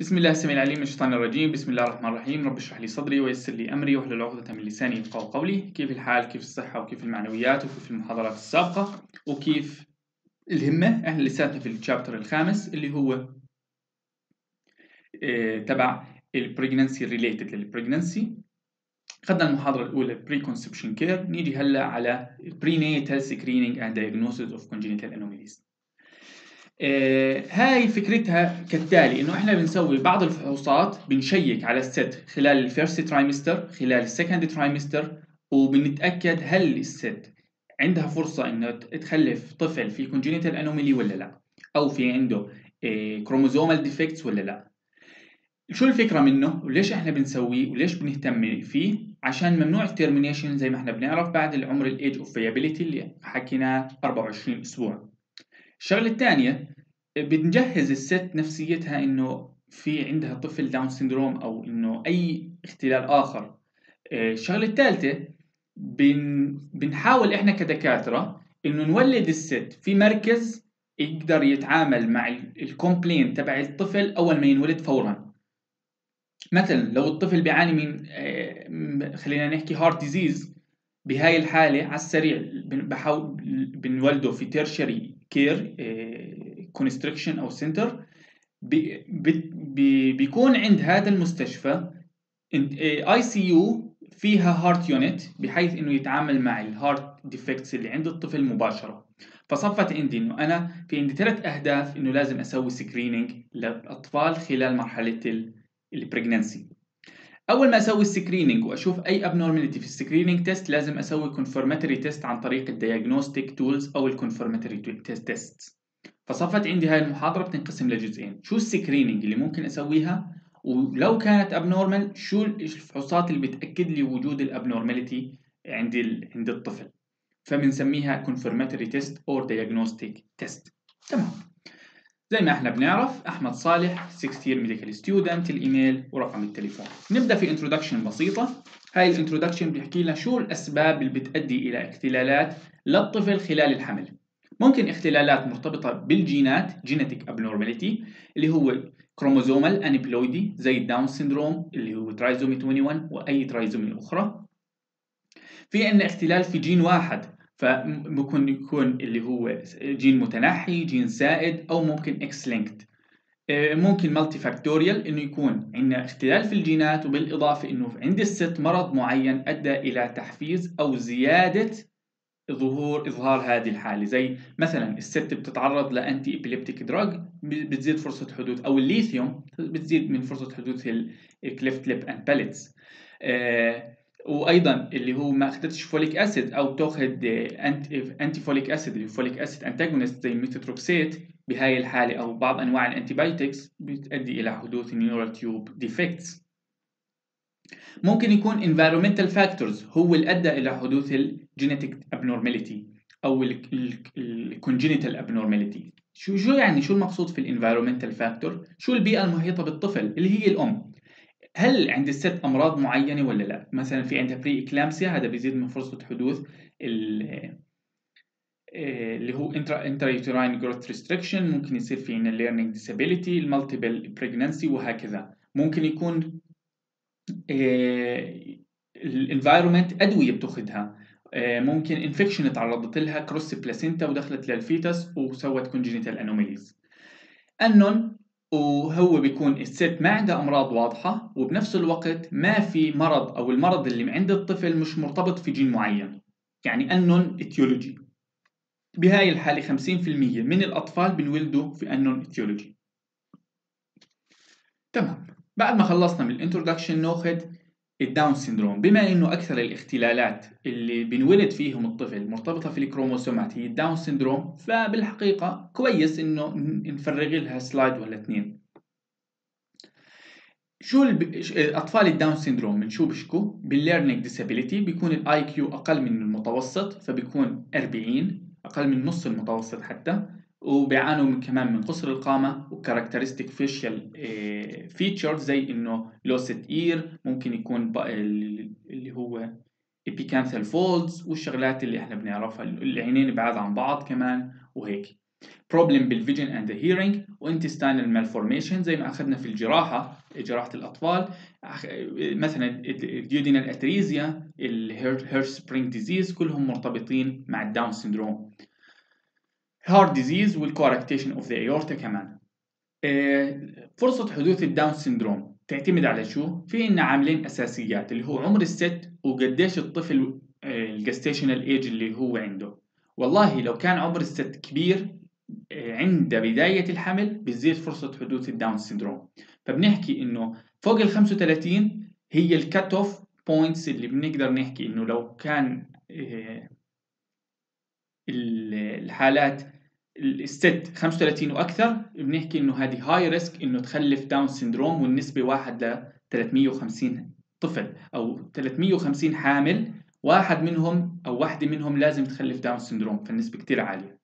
بسم الله السميع العليم من الشيطان الرجيم. بسم الله الرحمن الرحيم. رب اشرح لي صدري ويسر لي أمري واحلل عقدة من لساني يفقهوا قولي. كيف الحال؟ كيف الصحة؟ وكيف المعنويات؟ وكيف المحاضرات السابقة؟ وكيف الهمة؟ احنا لساتنا في الشابتر الخامس اللي هو تبع البريجنانسي ريليتد للبريجنانسي. أخذنا المحاضرة الأولى بري كونسبشن كير، نيجي هلا على برينيتال سكرينينج اند دايجنوستس اوف كونجينيتال انوميليز. هاي فكرتها كالتالي، انه احنا بنسوي بعض الفحوصات، بنشيك على الست خلال الفيرست ترايمستر، خلال السكند ترايمستر، وبنتاكد هل الست عندها فرصه انه تخلف طفل في كونجينيتال انوميلي ولا لا، او في عنده كروموزومال ديفكتس ولا لا. شو الفكره منه وليش احنا بنسويه وليش بنهتم فيه؟ عشان ممنوع التيرمينيشن زي ما احنا بنعرف بعد العمر الايج اوف فيابيليتي اللي حكيناه 24 اسبوع. الشغله الثانيه، بنجهز الست نفسيتها انه في عندها طفل داون سيندروم او انه اي اختلال اخر. الشغله الثالثه، بنحاول احنا كدكاتره انه نولد الست في مركز يقدر يتعامل مع الكومبلين تبع الطفل اول ما ينولد فورا. مثلا لو الطفل بيعاني من خلينا نحكي هارت ديزيز، بهاي الحالة على السريع بحاول بنولده في تيرشري كير كونستركشن أو سنتر. بيكون عند هذا المستشفى اي سي يو فيها هارت يونت، بحيث انه يتعامل مع الهارت ديفكتس اللي عند الطفل مباشرة. فصفت عندي انه انا في عندي 3 اهداف، انه لازم اسوي سكرينينج للاطفال خلال مرحلة البريجنانسي. اول ما اسوي السكرينينج واشوف اي ابنورماليتي في السكرينينج تيست، لازم اسوي كونفرماتوري تيست عن طريق الدياجنوستيك تولز او الكونفرماتوري تيست. فصفت عندي هاي المحاضره بتنقسم لجزئين: شو السكرينينج اللي ممكن اسويها، ولو كانت ابنورمال شو الفحوصات اللي بتاكد لي وجود الابنورماليتي عند الطفل. فبنسميها confirmatory test or diagnostic test. تمام. زي ما احنا بنعرف، احمد صالح 6 year medical student، الايميل ورقم التليفون. نبدا في انترودكشن بسيطه. هاي الانترودكشن بيحكي لنا شو الاسباب اللي بتؤدي الى اختلالات للطفل خلال الحمل. ممكن اختلالات مرتبطه بالجينات جينيتيك ابنورماليتي اللي هو كروموزومال انيبلويدي زي الداون سيندروم اللي هو ترايزومي 21 واي ترايزومي اخرى. في عندنا اختلال في جين واحد، فممكن يكون اللي هو جين متنحي، جين سائد، او ممكن اكس لينكد. ممكن مالتي فاكتوريال، انه يكون عندنا اختلال في الجينات، وبالاضافه انه عند الست مرض معين ادى الى تحفيز او زياده اظهار هذه الحاله. زي مثلا الست بتتعرض لانتي ابيليبتيك دراج، بتزيد فرصه حدوث، او الليثيوم بتزيد من فرصه حدوث الكليفت ليب اند باليتس. وايضا اللي هو ما اخذتش فوليك اسيد او بتاخذ انتي فوليك اسيد اللي فوليك اسيد انتاجونست زي ميثوتروكسيت، بهاي الحاله او بعض انواع الانتيبايوتكس بتؤدي الى حدوث النيورال تيوب ديفكتس. ممكن يكون environmental factors هو اللي ادى الى حدوث الجينيتيك abnormality او الكونجينيتال abnormality. شو يعني شو المقصود في الانفيرومنتال فاكتور؟ شو البيئه المحيطه بالطفل اللي هي الام. هل عند الست امراض معينه ولا لا؟ مثلا في عندها بري اكلامسيا، هذا بيزيد من فرصه حدوث اللي هو intrauterine growth restriction. ممكن يصير في عندنا learning disability، المالتيبل بريجنانسي، وهكذا. ممكن يكون الانفايرمنت ادويه بتاخذها، ممكن انفكشن تعرضت لها كروس بلاسينتا ودخلت للفيتس وسوت كونجينيتال انوميليز. انون وهو بيكون الست ما عندها امراض واضحه، وبنفس الوقت ما في مرض او المرض اللي عند الطفل مش مرتبط في جين معين، يعني انون اتيولوجي. بهاي الحاله 50% من الاطفال بنولدوا في انون اتيولوجي. تمام. بعد ما خلصنا من الانترودكشن ناخذ الداون سيندروم. بما انه اكثر الاختلالات اللي بنولد فيهم الطفل مرتبطه في الكروموسومات هي الداون سيندروم، فبالحقيقه كويس انه نفرغ لها سلايد ولا 2. شو اطفال الداون سيندروم من شو بيشكوا؟ بالليرنينج ديسابيليتي، بيكون الاي كيو اقل من المتوسط، فبيكون 40، اقل من نص المتوسط حتى. وبيعانوا كمان من قصر القامه وكاركترستيك فيشيال فيتشرز زي انه لوست اير، ممكن يكون اللي هو epicanthial folds والشغلات اللي احنا بنعرفها، العينين بعاد عن بعض كمان وهيك. problem بالvision and the hearing وintestinal malformation زي ما أخذنا في جراحة الأطفال، مثلا duodenal atresia، الهيرشسبرينج disease، كلهم مرتبطين مع الداون سيندروم. heart disease والcoarctation of the aorta كمان. فرصة حدوث الداون سيندروم تعتمد على شو؟ في عنا عاملين أساسيات اللي هو عمر الست وقديش الطفل الجستيشنال ايج اللي هو عنده. والله لو كان عمر الست كبير عند بداية الحمل بتزيد فرصة حدوث الداون سيندروم. فبنحكي إنه فوق ال 35 هي الكات اوف بوينتس اللي بنقدر نحكي إنه لو كان الحالات الست 35 واكثر بنحكي انه هذه هاي ريسك انه تخلف داون سيندروم، والنسبه 1 ل 350 طفل او 350 حامل، واحد منهم او واحده منهم لازم تخلف داون سيندروم، فالنسبه كتير عاليه.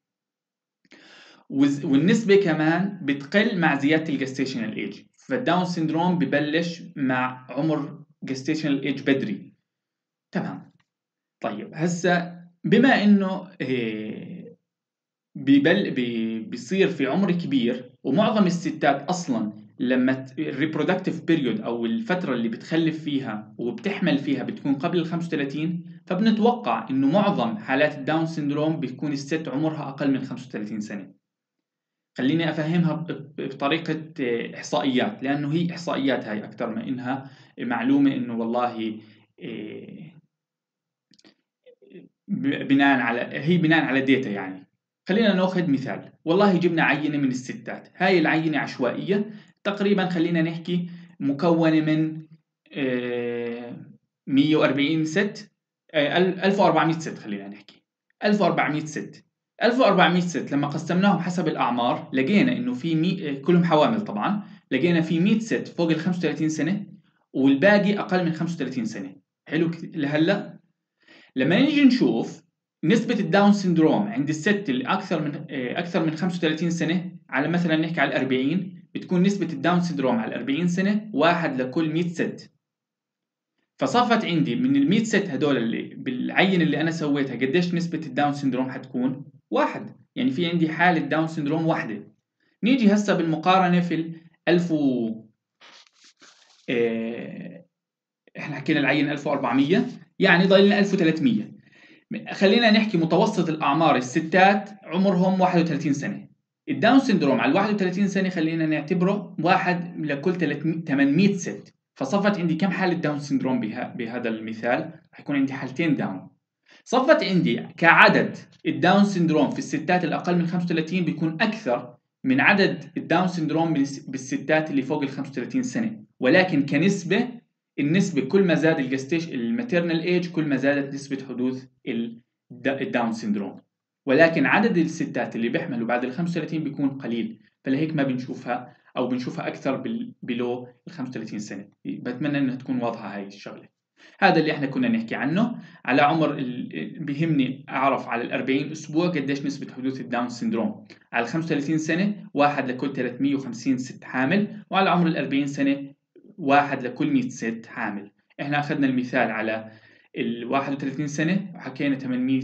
والنسبه كمان بتقل مع زياده الجستيشنال ايج، فالداون سيندروم ببلش مع عمر جستيشنال ايج بدري. تمام. طيب هسه بما انه بيصير في عمر كبير، ومعظم الستات اصلا لما الريبرودكتيف بيريود او الفتره اللي بتخلف فيها وبتحمل فيها بتكون قبل ال 35، فبنتوقع انه معظم حالات الداون سيندروم بتكون الست عمرها اقل من 35 سنه. خليني افهمها بطريقه احصائيات، لانه هي احصائيات هاي اكثر ما انها معلومه انه والله بناء على ديتا يعني. خلينا ناخذ مثال، والله جبنا عينة من الستات، هاي العينة عشوائية تقريبا، خلينا نحكي مكونة من 140 ست، 1400 ست، خلينا نحكي 1400 ست. 1400 ست لما قسمناهم حسب الأعمار لقينا إنه في كلهم حوامل طبعا، لقينا في 100 ست فوق ال 35 سنة والباقي أقل من 35 سنة. حلو لهلا. لما نيجي نشوف نسبة الداون سيندروم عند الست اللي أكثر من 35 سنة، على مثلا نحكي على 40، بتكون نسبة الداون سيندروم على 40 سنة 1 لكل 100 ست. فصفت عندي من ال 100 ست هدول اللي بالعين اللي أنا سويتها قديش نسبة الداون سيندروم حتكون؟ 1. يعني في عندي حالة داون سيندروم واحدة. نيجي هسه بالمقارنة في ال 1000 احنا حكينا العين 1400، يعني ضايلنا 1300. خلينا نحكي متوسط الأعمار الستات عمرهم 31 سنة. الداون سيندروم على 31 سنة خلينا نعتبره 1 لكل 800 ست. فصفت عندي كم حالة داون سيندروم بهذا المثال؟ حيكون عندي حالتين داون. صفت عندي كعدد الداون سيندروم في الستات الأقل من 35 بيكون أكثر من عدد الداون سيندروم بالستات اللي فوق ال 35 سنة، ولكن كنسبة النسبة كل ما زاد الماتيرنال ايج كل ما زادت نسبة حدوث الداون سيندروم، ولكن عدد الستات اللي بيحملوا بعد ال 35 بيكون قليل، فلهيك ما بنشوفها او بنشوفها اكثر بلو ال 35 سنة. بتمنى انها تكون واضحة هاي الشغلة. هذا اللي احنا كنا نحكي عنه. على عمر بيهمني اعرف على ال 40 اسبوع قديش نسبة حدوث الداون سيندروم، على ال 35 سنة 1 لكل 350 ست حامل، وعلى عمر ال 40 سنة 1 لكل 100 ست حامل. احنا اخذنا المثال على ال 31 سنة وحكينا 800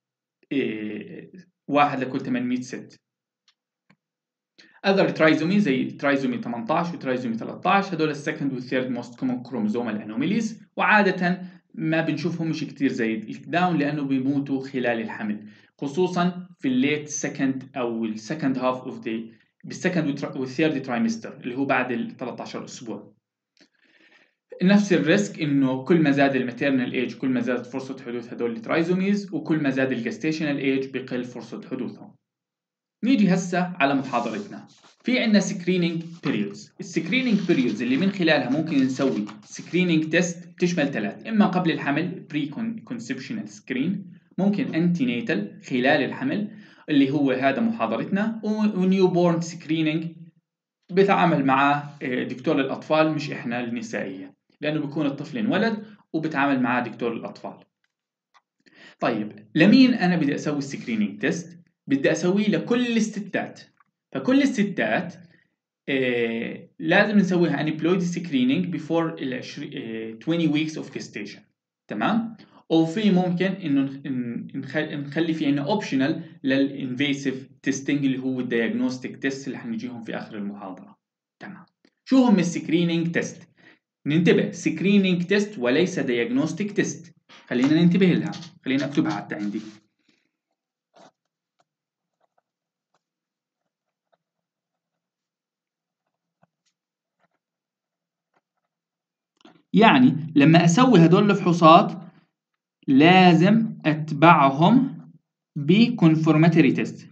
1 لكل 800 ست. other trisomy زي ترايزومي 18 وترايزومي 13 هدول السكند والثيرد موست كومن كروموزومال انوميليز، وعادة ما بنشوفهمش كتير زي الداون لانه بيموتوا خلال الحمل، خصوصا في الليت سكند او السكند هاف اوف ذا بالسكند والثيرد ترايمستر اللي هو بعد ال 13 اسبوع. نفس الريسك انه كل ما زاد الماتيرنال ايج كل ما زادت فرصة حدوث هدول الترايزوميز، وكل ما زاد الجستيشنال ايج بقل فرصة حدوثهم. نيجي هسه على محاضرتنا. في عندنا سكرينينج بيريودز. السكرينينج بيريودز اللي من خلالها ممكن نسوي سكرينينج تيست بتشمل 3، اما قبل الحمل بري كونسبشنال سكرين، ممكن انتي ناتال خلال الحمل اللي هو هذا محاضرتنا، ونيو بورن سكرينينج بتعامل مع دكتور الأطفال مش إحنا النسائية، لأنه بيكون الطفل انولد وبتعامل معاه دكتور الأطفال. طيب لمين أنا بدي أسوي السكرينينج تيست؟ بدي أسويه لكل الستات. فكل الستات لازم نسويها aneuploidy screening before 20 weeks of gestation. تمام؟ وفي ممكن انه نخلي في عنا اوبشنال للانفيسيف تيستنج اللي هو الدياجنوستيك تيست اللي حنجيهم في اخر المحاضره. تمام. شو هم السكرينينج تيست؟ ننتبه، سكرينينج تيست وليس دياجنوستيك تيست، خلينا ننتبه لها، خلينا اكتبها حتى عندي. يعني لما اسوي هدول الفحوصات لازم اتبعهم بكونفورماتوري تيست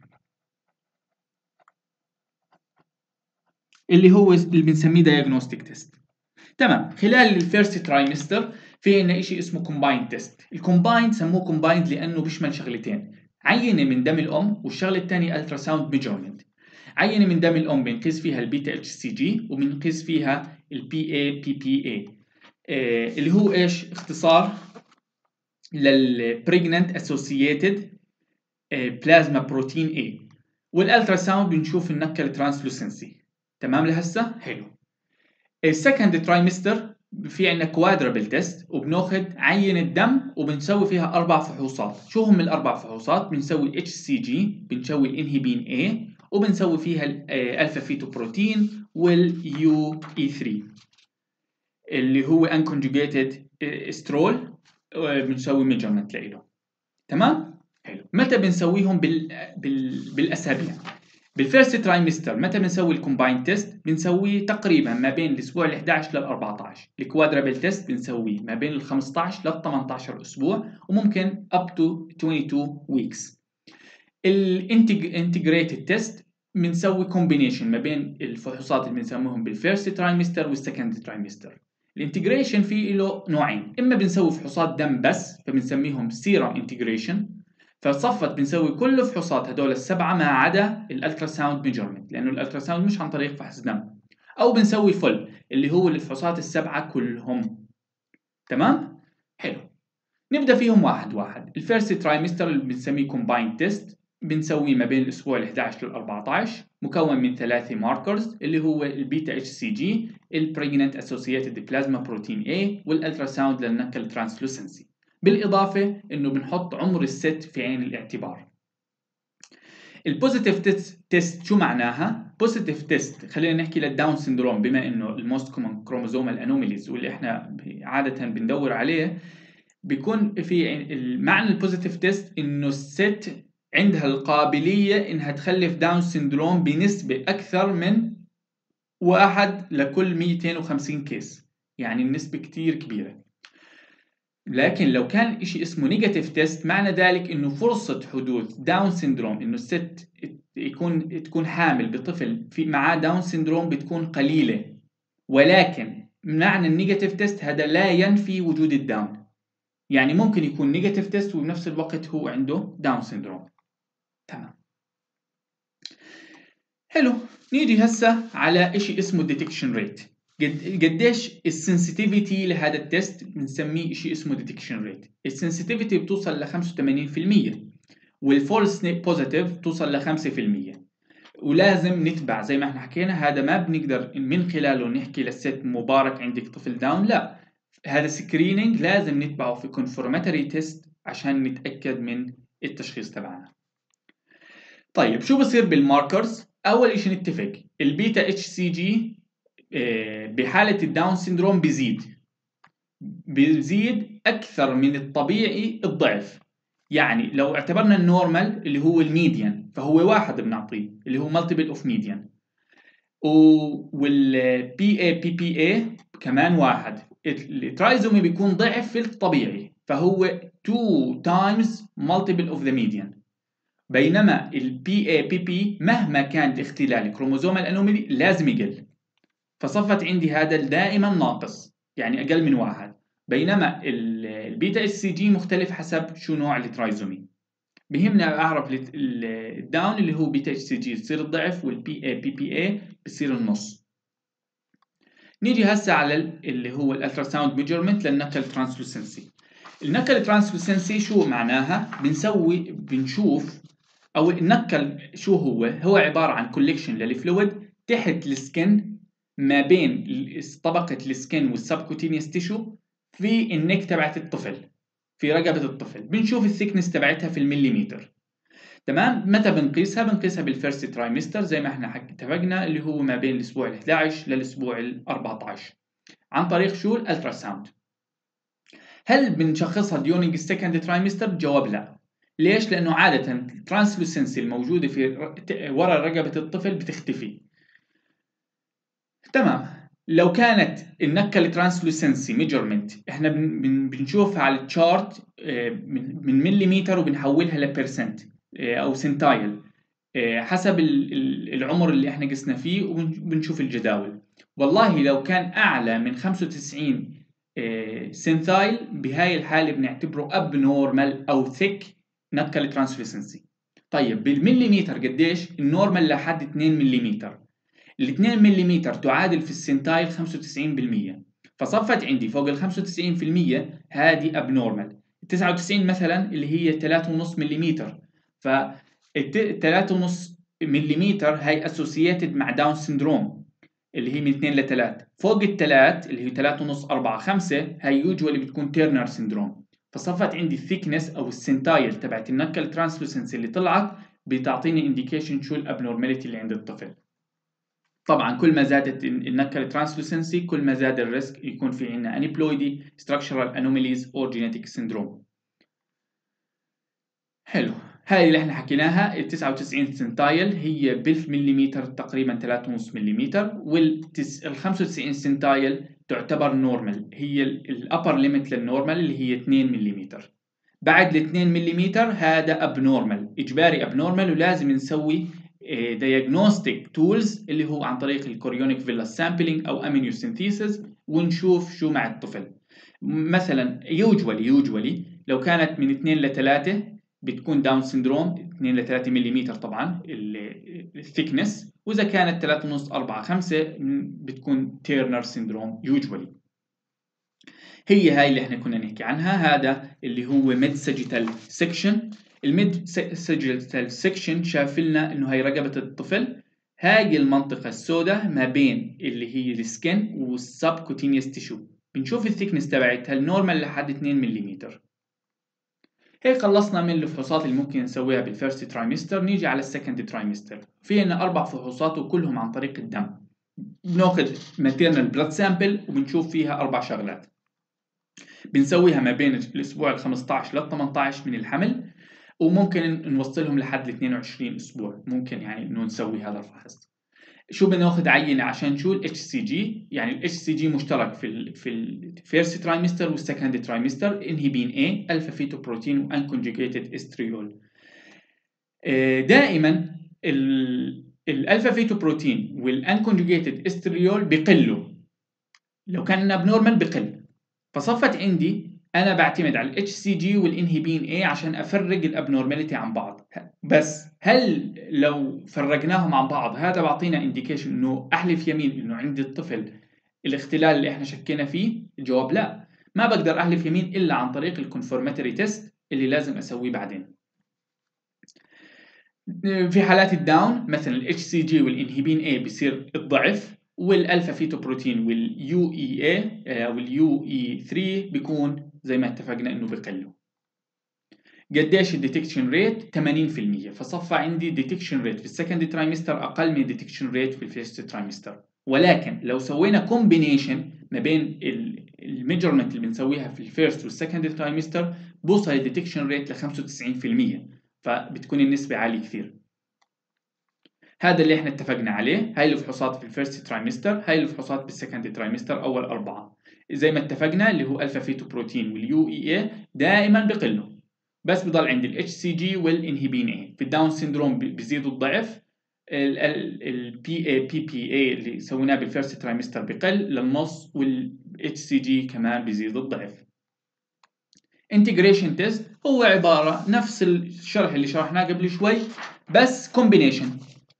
اللي هو اللي بنسميه دايجنوستيك تيست. تمام. خلال الفيرست ترايمستر في عندنا شيء اسمه كومبايند تيست. الكومبايند سموه كومبايند لانه بيشمل شغلتين، عينه من دم الام والشغله الثانيه الترا ساوند ميجرمنت. عينه من دم الام بنقيس فيها البيتا اتش سي جي وبنقيس فيها البي اي بي بي اي اللي هو ايش اختصار للبريجننت اسوسييتد بلازما بروتين A. والالترا ساوند بنشوف النكه الترانسلوسنسي. تمام لهسه؟ حلو. السكند ترايمستر في عندنا كوادربل تيست وبناخذ عينه دم وبنسوي فيها 4 فحوصات. شو هم الاربع فحوصات؟ بنسوي الاتش سي جي، بنسوي الانهبين A، وبنسوي فيها الالفا فيتو بروتين واليو اي 3 اللي هو انكونجوجيتد استرول، بنسوي ميجرمنت له. تمام؟ حلو. متى بنسويهم بالاسابيع؟ بالفيرست ترايمستر متى بنسوي الكومباين تيست؟ بنسويه تقريبا ما بين الاسبوع ال 11 لل 14. الكوادرابل تيست بنسويه ما بين ال 15 لل 18 اسبوع وممكن اب تو 22 ويكس. الانتجريتد تيست بنسوي كومبينيشن ما بين الفحوصات اللي بنسموهم بالفيرست ترايمستر والسكند ترايمستر. الانتجريشن فيه له نوعين، اما بنسوي فحوصات دم بس فبنسميهم سيرم انتجريشن، فصفت بنسوي كل فحوصات هدول السبعه ما عدا الالترا ساوند ميجرمنت لانه الالترا ساوند مش عن طريق فحص دم، او بنسوي فل اللي هو الفحوصات السبعه كلهم. تمام؟ حلو. نبدا فيهم واحد واحد. الفيرست ترايمستر اللي بنسميه كومبايند تيست بنسويه ما بين الاسبوع ال 11 لل 14، مكون من 3 ماركرز اللي هو البيتا اتش سي جي، البريجننت اسوسييتد بلازما بروتين A، والالترا ساوند للنكه الترانسلوسنسي. بالاضافه انه بنحط عمر الست في عين الاعتبار. البوزيتيف تيست شو معناها؟ بوزيتيف تيست خلينا نحكي للداون سندروم بما انه الموست كومن كروموزومال انوميليز واللي احنا عاده بندور عليه، بيكون في معنى البوزيتيف تيست انه الست عندها القابليه انها تخلف داون سندروم بنسبه اكثر من 1 لكل 250 كيس، يعني النسبه كتير كبيره. لكن لو كان شيء اسمه نيجاتيف تيست معنى ذلك انه فرصه حدوث داون سندروم انه الست تكون حامل بطفل في معاه داون سندروم بتكون قليله، ولكن معنى النيجاتيف تيست هذا لا ينفي وجود الداون، يعني ممكن يكون نيجاتيف تيست وبنفس الوقت هو عنده داون سيندروم. تمام. حلو. نيجي هسه على شيء اسمه ديتكشن ريت. قديش السنسيتيفيتي لهذا التيست بنسميه شيء اسمه ديتكشن ريت. السنسيتيفيتي بتوصل ل 85% والفولس بوزيتيف توصل ل 5%. ولازم نتبع زي ما احنا حكينا، هذا ما بنقدر من خلاله نحكي للست مبارك عندك طفل داون، لا، هذا سكرينينج لازم نتبعه في كونفورماتوري تيست عشان نتأكد من التشخيص تبعنا. طيب شو بصير بالماركرز؟ أول شيء نتفق البيتا اتش سي جي بحالة الداون سيندروم بيزيد أكثر من الطبيعي الضعف. يعني لو اعتبرنا النورمال اللي هو الميديان فهو واحد بنعطيه اللي هو مالتيبل اوف ميديان، والبي اي بي بي اي كمان واحد. الترايزومي بيكون ضعف في الطبيعي فهو 2 times multiple of the median، بينما البي اي بي بي مهما كان اختلال كروموزوم الانوميلي لازم يقل، فصفت عندي هذا دائما ناقص يعني اقل من واحد، بينما البيتا اس سي جي مختلف حسب شو نوع الترايزومي. بهمنا اعرف الداون اللي هو بيتا اتش سي جي بصير الضعف والبي اي بي بي اي بصير النص. نيجي هسه على اللي هو الالترا ساوند ميجرمنت للنكل ترانسلوسنسي. النكل ترانسلوسنسي شو معناها؟ بنشوف او النكل شو هو عباره عن كوليكشن للفلويد تحت السكن ما بين طبقه السكن والسبكوتينيوس تيشو في النك تبعت الطفل. في رقبة الطفل، بنشوف الثيكنس تبعتها في المليمتر. تمام. متى بنقيسها؟ بنقيسها بالفيرست ترايمستر زي ما احنا اتفقنا، اللي هو ما بين الاسبوع ال11 للاسبوع ال14 عن طريق شو؟ الالترا ساوند. هل بنشخصها ديورنج السكند ترايمستر؟ الجواب لا. ليش؟ لانه عاده الترانسلوسنسي الموجوده في ورا رقبه الطفل بتختفي. تمام. لو كانت النكه الترانسلوسنسي ميجرمنت احنا بنشوفها على التشارت من مليمتر وبنحولها لبرسنت او سنتايل حسب العمر اللي احنا قسنا فيه، وبنشوف الجداول. والله لو كان اعلى من 95 سنتايل، بهاي الحاله بنعتبره اب نورمال او ثيك نكال ترانسلوسنسي. طيب بالمليمتر قديش؟ النورمال لحد 2 مليمتر. ال 2 ملم تعادل في السنتايل 95%. فصفت عندي فوق ال 95% هذه ابنورمال. ال 99 مثلا اللي هي 3.5 ملم، ف 3.5 ملم هي اسوسييتد مع داون سندروم اللي هي من 2 ل 3. فوق الثلاث اللي هي 3.5 4 5 هي يوجوالي بتكون تيرنر سندروم. فصفت عندي الثيكنس او السنتايل تبعت النكل ترانسلوسنسي اللي طلعت بتعطيني انديكيشن شو الابنورماليتي اللي عند الطفل. طبعا كل ما زادت النكل ترانسلوسنسي كل ما زاد الريسك يكون في عندنا انيبلويدي structural anomalies or genetic syndrome. حلو. هاي اللي احنا حكيناها ال 99 سنتايل هي بالمليمتر تقريبا 3.5 ملم، وال 95 سنتايل تعتبر نورمال، هي الابر ليميت للنورمال اللي هي 2 ملم. بعد ال 2 ملم هذا ابنورمال، اجباري ابنورمال، ولازم نسوي diagnostic tools اللي هو عن طريق الكوريونيك فيلاس سامبلينج او امينيوسينثيسيس، ونشوف شو مع الطفل. مثلا يوجوالي لو كانت من 2 ل 3 بتكون داون سندروم، 2 ل 3 ملم طبعا الثيكنس، واذا كانت 3.5 4 5 بتكون تيرنر سندروم يوجوالي. هي هاي اللي احنا كنا نحكي عنها. هذا اللي هو ميد ساجيتال سيكشن. الميد ساجيتال سيكشن شاف لنا انه هي رقبه الطفل، هاي المنطقه السوداء ما بين اللي هي السكن والسبكوتينيوس تيشو. بنشوف الثيكنس تبعتها النورمال لحد 2 ملم. هيك خلصنا من الفحوصات اللي ممكن نسويها بالفيرست ترايمستر. نيجي على السكند ترايمستر. في عندنا 4 فحوصات وكلهم عن طريق الدم. بناخذ ماتيرنال بلاد سامبل وبنشوف فيها 4 شغلات. بنسويها ما بين الاسبوع ال 15 لل 18 من الحمل، وممكن نوصلهم لحد ال 22 اسبوع، ممكن يعني انه نسوي هذا الفحص. شو بناخذ عينه عشان شو؟ الاتش سي جي. يعني الاتش سي جي مشترك في الفيرست ترايمستر والسكند ترايمستر. انهبين اي، الفا فيتو بروتين، وانكونجوجيتد استريول. دائما الالفا فيتو بروتين والانكونجوجيتد استريول بقلوا، لو كان ابنورمال بقل. فصفت عندي انا بعتمد على الاتش سي جي والانهبين اي عشان افرق الابنورماليتي عن بعض. بس هل لو فرقناهم عن بعض هذا بعطينا انديكيشن انه احلف يمين انه عند الطفل الاختلال اللي احنا شكينا فيه؟ الجواب لا. ما بقدر احلف يمين الا عن طريق الكونفورماتوري تيست اللي لازم اسويه بعدين. في حالات الداون مثلا الاتش سي جي والانهبين اي بيصير الضعف، والالفا فيتو بروتين واليو اي اي واليو اي 3 بيكون زي ما اتفقنا انه بقلوا. قديش الديتكشن ريت؟ 80%. فصفى عندي ديتكشن ريت في السكند ترايمستر اقل من الديتكشن ريت في الفيرست ترايمستر. ولكن لو سوينا كومبينيشن ما بين الميجرمنت اللي بنسويها في الفيرست والسكند ترايمستر بوصل الديتكشن ريت ل 95%، فبتكون النسبة عالية كثير. هذا اللي احنا اتفقنا عليه. هاي الفحوصات في الفيرست ترايمستر، هاي الفحوصات بالسكند ترايمستر اول 4. زي ما اتفقنا اللي هو الفا فيتو بروتين واليو اي اي دائما بقلوا، بس بضل عندي الاتش سي جي والانهبين اي. في الداون سيندروم بيزيدوا الضعف. البي اي اللي سويناه بالفيرست ترايمستر بقل للنص، والاتش سي جي كمان بيزيد الضعف. انتجريشن تيست هو عباره نفس الشرح اللي شرحناه قبل شوي بس كومبينيشن.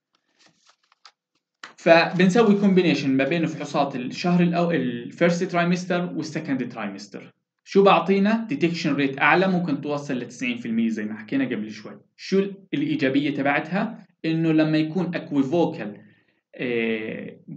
فبنسوي كومبينيشن ما بين فحوصات الشهر الاول الفيرست ترايمستر والسكند ترايمستر. شو بعطينا؟ ديتكشن ريت اعلى ممكن توصل ل 90% زي ما حكينا قبل شوي. شو الايجابيه تبعتها؟ انه لما يكون اكويفوكال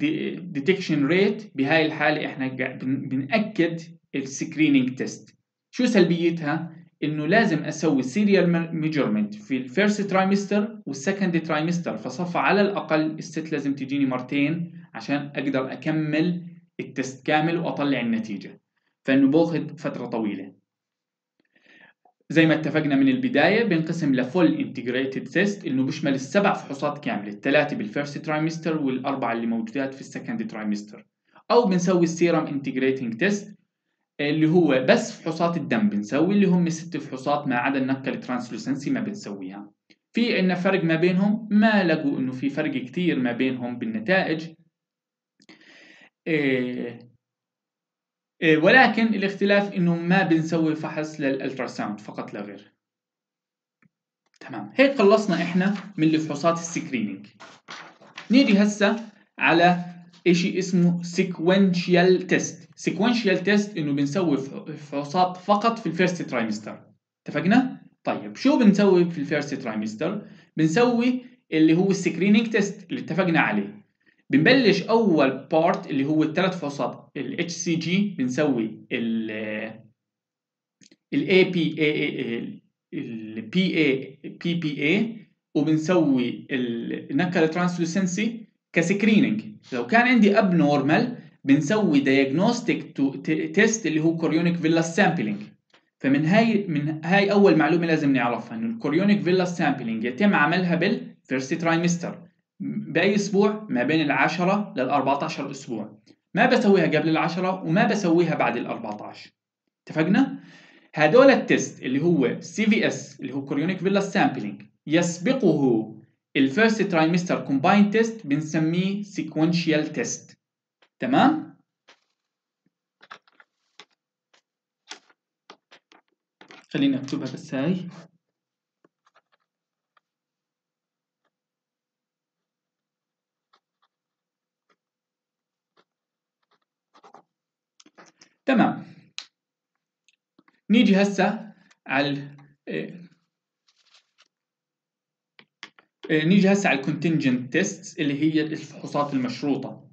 ديتكشن ريت، بهاي الحاله احنا بنأكد السكرينينج تيست. شو سلبيتها؟ إنه لازم أسوي سيريال ميجرمنت في الفيرست ترايمستر والسكند ترايمستر، فصفى على الأقل الست لازم تجيني مرتين عشان أقدر أكمل التست كامل وأطلع النتيجة، فإنه باخذ فترة طويلة. زي ما اتفقنا من البداية بنقسم لفول انتجريتد تيست إنه بيشمل ال7 فحوصات كاملة، ال3 بالفيرست ترايمستر وال4 اللي موجودات في السكند ترايمستر، أو بنسوي السيرم انتجريتنج تيست اللي هو بس فحوصات الدم بنسوي، اللي هم 6 فحوصات ما عدا النكهة الترانسلوسنسي ما بنسويها. في عندنا فرق ما بينهم؟ ما لقوا إنه في فرق كتير ما بينهم بالنتائج، ولكن الاختلاف إنه ما بنسوي فحص للألتراساوند فقط لا غير. تمام، هيك خلصنا إحنا من الفحوصات السكرينينج. نيجي هسا على إشي اسمه sequential test. sequential test إنه بنسوي فحوصات فقط في الفيرست ترايمستر. اتفقنا؟ طيب شو بنسوي في الفيرست ترايمستر؟ بنسوي اللي هو السكرينينج تيست اللي اتفقنا عليه. بنبلش أول بارت اللي هو الثلاث فحوصات ال HCG، بنسوي ال PPA، وبنسوي النكهة ترانسلوسنسي كسكرينينج. لو كان عندي اب نورمال بنسوي دايجنوستيك تيست اللي هو كوريونيك فيلاس سامبلينج. فمن هاي اول معلومه لازم نعرفها، انه الكوريونيك فيلاس سامبلينج يتم عملها بالفيرست ترايمستر باي اسبوع؟ ما بين ال10 لل14 اسبوع. ما بسويها قبل ال10 وما بسويها بعد ال14. اتفقنا؟ هدول التست اللي هو CVS اللي هو كوريونيك فيلاس سامبلينج يسبقه الفيرست ترايمستر كومباين تيست بنسميه سيكونشيال تيست. تمام؟ خلينا اكتبها بس هاي. تمام، نيجي هسه على الكونتنجنت تيست اللي هي الفحوصات المشروطة.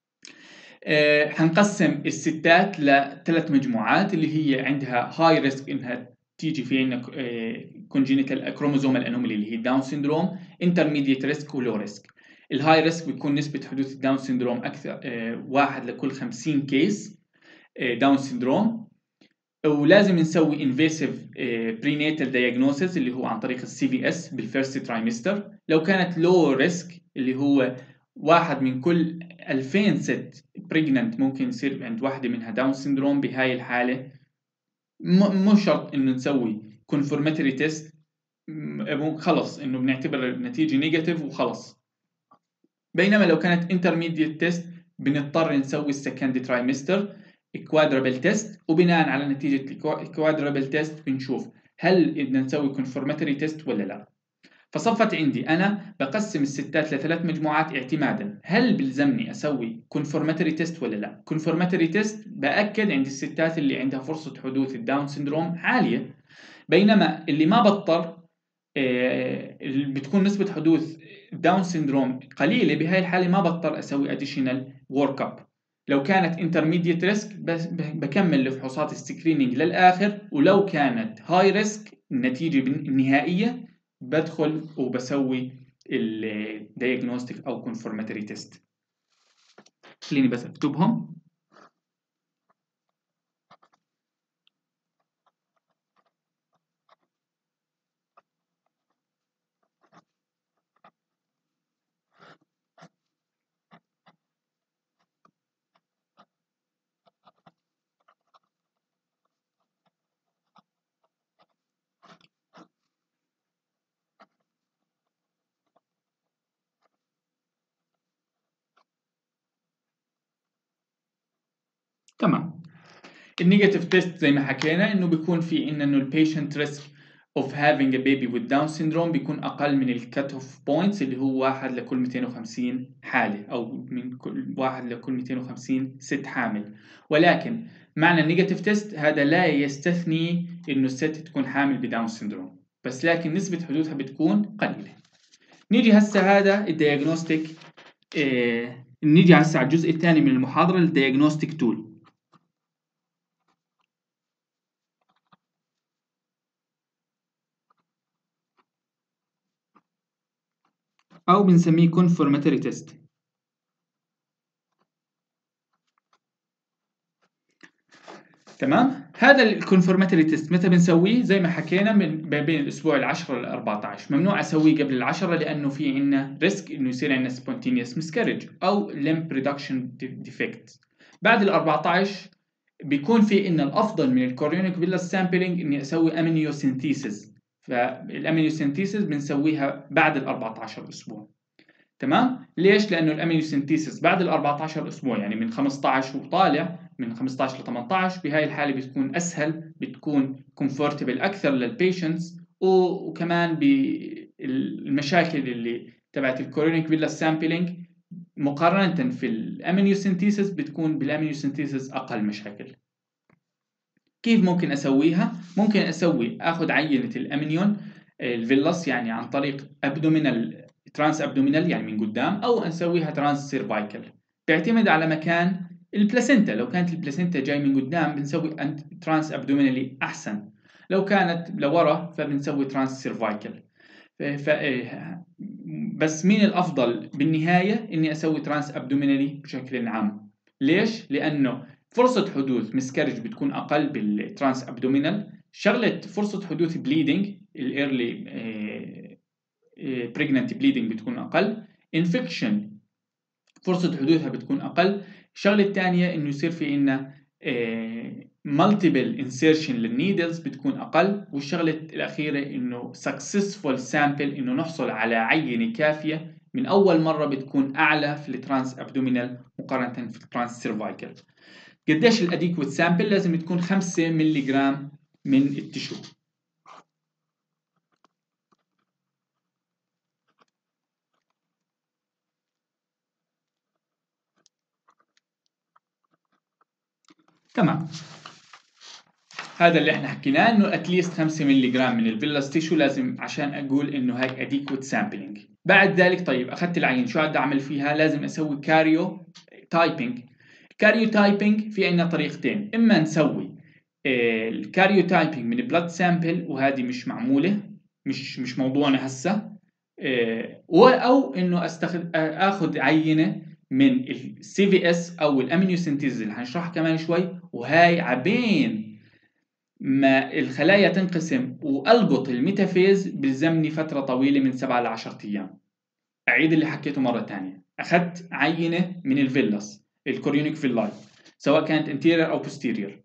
حنقسم الستات ل3 مجموعات اللي هي عندها هاي ريسك انها تيجي في عندنا كونجينيتال كروموزومال انومالي اللي هي داون سيندروم، انترميديت ريسك ولو ريسك. الهاي ريسك بيكون نسبة حدوث الداون سيندروم أكثر 1 لكل 50 كيس داون سيندروم. ولازم نسوي انفيسيف برينيتال دايجنوسيس اللي هو عن طريق CVS بالفيرست ترايمستر. لو كانت لو ريسك اللي هو 1 من كل 2000 ست بريجننت ممكن يصير عند واحدة منها داون سيندروم، بهاي الحالة مو شرط انه نسوي كونفورماتوري تيست، خلص انه بنعتبر النتيجة نيجاتيف وخلص. بينما لو كانت انترميديت تيست بنضطر نسوي السكند ترايمستر كوادرابل تيست، وبناء على نتيجة الكوادرابل تيست بنشوف هل بدنا نسوي كونفورماتوري تيست ولا لا. فصفت عندي أنا بقسم الستات ل3 مجموعات اعتمادا هل بلزمني أسوي كونفورماتوري تيست ولا لا. كونفورماتوري تيست بأكد عند الستات اللي عندها فرصة حدوث الداون سيندروم عالية، بينما اللي ما بضطر اللي بتكون نسبة حدوث داون سيندروم قليلة، بهاي الحالة ما بضطر أسوي additional work up. لو كانت intermediate risk بكمل الفحوصات السكرينينج للآخر، ولو كانت high risk النتيجة النهائية بدخل وبسوي الدياجنوستيك أو confirmatory test. خليني بس أكتبهم. تمام، النيجاتيف تيست زي ما حكينا انه بيكون في انه البيشنت ريسك of having a baby with Down syndrome بيكون اقل من الكت اوف بوينتس اللي هو 1 لكل 250 حالة، او من كل 1 لكل 250 ست حامل. ولكن معنى النيجاتيف تيست هذا لا يستثني انه الست تكون حامل بداون سيندروم، بس لكن نسبة حدوثها بتكون قليلة. نيجي هسه هذا الدياجنوستيك، نيجي هسه على الجزء الثاني من المحاضرة الدياجنوستيك تول. أو بنسميه confirmatory test. تمام؟ هذا الكونفورماتوري تيست متى بنسويه؟ زي ما حكينا من ما بين الأسبوع ال10 لل14. ممنوع أسويه قبل ال10 لأنه في عندنا ريسك إنه يصير عندنا spontaneous miscarriage أو limb reduction defect. بعد ال14 بيكون في إن الأفضل من الكوريونيك فيلاس سامبلينج إني أسوي أمنيوسينثيسيس. فالأمنيوسينثيسيس بنسويها بعد ال14 أسبوع. تمام؟ ليش؟ لأنه الأمنيوسينثيسيس بعد ال14 أسبوع يعني من 15 وطالع، من 15 ل 18، بهاي الحالة بتكون أسهل، بتكون comfortable أكثر للبيشنتس، وكمان بالمشاكل اللي تبعت الكورونيك فيلاس سامبلينج مقارنة في الأمنيوسينثيسيس بتكون بالأمنيوسينثيسيس أقل مشاكل. كيف ممكن أسويها؟ ممكن أخذ عينة الأمنيون الفيلاس يعني عن طريق أبدومينال ترانس أبدومينال يعني من قدام، أو نسويها ترانس سيرفايكل. بيعتمد على مكان البلاسينتا. لو كانت البلاسينتا جاي من قدام بنسوي ترانس أبدومينالي أحسن، لو كانت لورا فبنسوي ترانس سيرفايكل. بس مين الأفضل بالنهاية؟ إني أسوي ترانس أبدومينالي بشكل عام. ليش؟ لأنه فرصة حدوث مسكرج بتكون أقل بالترانس أبدومينال. شغلة فرصة حدوث بليدنج الإيرلي pregnant bleeding بتكون أقل. infection فرصة حدوثها بتكون أقل. الشغلة الثانية إنه يصير في إنه multiple insertion للنيدلز بتكون أقل. والشغلة الأخيرة إنه successful sample إنه نحصل على عينة كافية من أول مرة بتكون أعلى في الترانس أبدومينال مقارنة في الترانس سيرفايكل. قديش الأديكوت سامبل؟ لازم تكون 5 ملغ من التشو. تمام، هذا اللي احنا حكيناه انه اتليست 5 ملغ من الفيلاس تيشو لازم عشان اقول انه هاي اديكوت سامبلينج. بعد ذلك طيب اخذت العين شو بدي اعمل فيها؟ لازم اسوي كاريو تايبنج. الكاريو تايبنج في عندنا طريقتين، اما نسوي الكاريو تايبنج من بلاد سامبل وهذه مش معموله، مش موضوعنا هسه، او انه اخذ عينه من السي في اس او الامينيوسينتيز اللي هنشرحها كمان شوي، وهاي عبين ما الخلايا تنقسم والقط الميتافيز بيلزمني فتره طويله من 7 ل 10 ايام. اعيد اللي حكيته مره ثانيه. اخذت عينه من الفيلاس الكوريونيك فيلاي سواء كانت انتيرير او بوستيرير.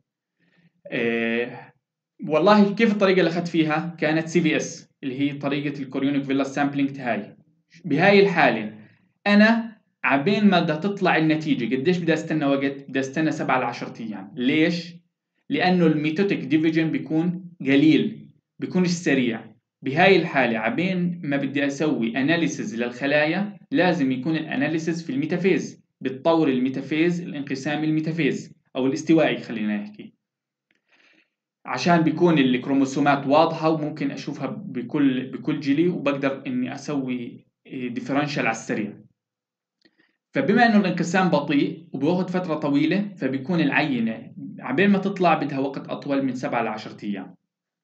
والله كيف الطريقه اللي اخذت فيها؟ كانت سي في اس اللي هي طريقه الكوريونيك فيلاس سامبلينج. هاي بهاي الحاله انا عبين ما بدها تطلع النتيجه قديش بدي استنى وقت؟ بدي استنى 7 ل 10 ايام. ليش؟ لانه الميتوتيك ديفيجن بيكون قليل، بيكونش سريع. بهاي الحاله عبين ما بدي اسوي اناليسز للخلايا لازم يكون الاناليسز في الميتافيز، بتطور الميتافيز الانقسام الميتافيز او الاستوائي خلينا نحكي، عشان بيكون الكروموسومات واضحه وممكن اشوفها بكل جلي وبقدر اني اسوي ديفرنشال على السريع. فبما انه الانقسام بطيء وبياخذ فتره طويله فبيكون العينه عبين ما تطلع بدها وقت اطول من 7 ل 10 ايام.